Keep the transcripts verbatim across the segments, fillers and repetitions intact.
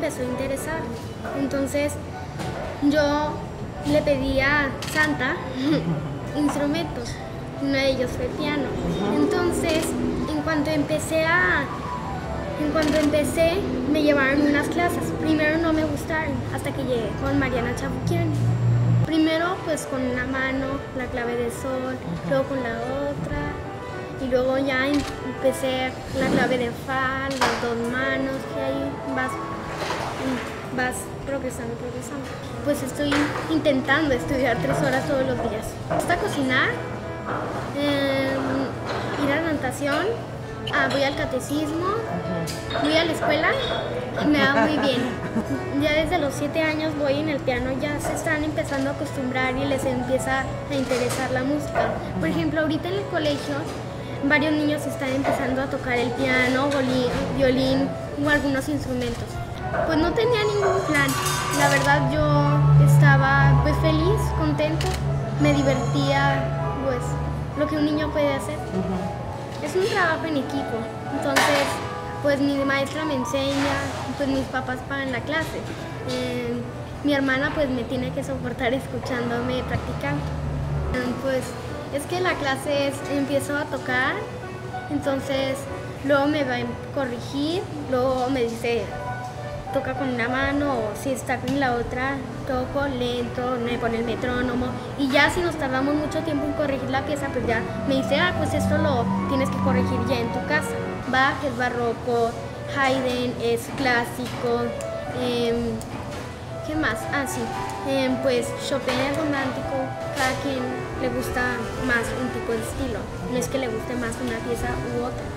empezó a interesar. Entonces yo le pedí a Santa instrumentos, uno de ellos fue piano. Entonces, en cuanto empecé a, en cuanto empecé, me llevaron unas clases. Primero no me gustaron, hasta que llegué con Mariana Chabuquiani. Primero, pues con una mano, la clave de sol, luego con la otra, y luego ya empecé la clave de fa, las dos manos, que ahí vas, vas progresando, progresando. Pues estoy intentando estudiar tres horas todos los días. Me gusta cocinar, eh, ir a la natación, ah, voy al catecismo, voy a la escuela y me va muy bien. Ya desde los siete años voy en el piano, ya se están empezando a acostumbrar y les empieza a interesar la música. Por ejemplo, ahorita en el colegio varios niños están empezando a tocar el piano, violín o algunos instrumentos. Pues no tenía ningún plan. La verdad yo estaba pues feliz, contenta, me divertía, pues lo que un niño puede hacer. Uh-huh. Es un trabajo en equipo, entonces pues mi maestra me enseña, pues mis papás pagan la clase. Eh, mi hermana pues me tiene que soportar escuchándome practicar. Eh, pues es que la clase es, empiezo a tocar, entonces luego me va a corregir, luego me dice toca con una mano o si está con la otra, toco lento, me pone el metrónomo y ya si nos tardamos mucho tiempo en corregir la pieza, pues ya me dice, ah, pues esto lo tienes que corregir ya en tu casa. Bach es barroco, Haydn es clásico, eh, ¿qué más? Ah, sí, eh, pues Chopin es romántico, cada quien le gusta más un tipo de estilo, no es que le guste más una pieza u otra.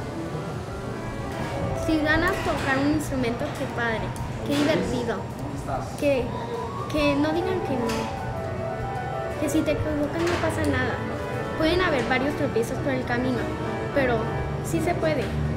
Si ganas tocar un instrumento, qué padre, qué divertido, que, que no digan que no, que si te equivocas no pasa nada. Pueden haber varios tropiezos por el camino, pero sí se puede.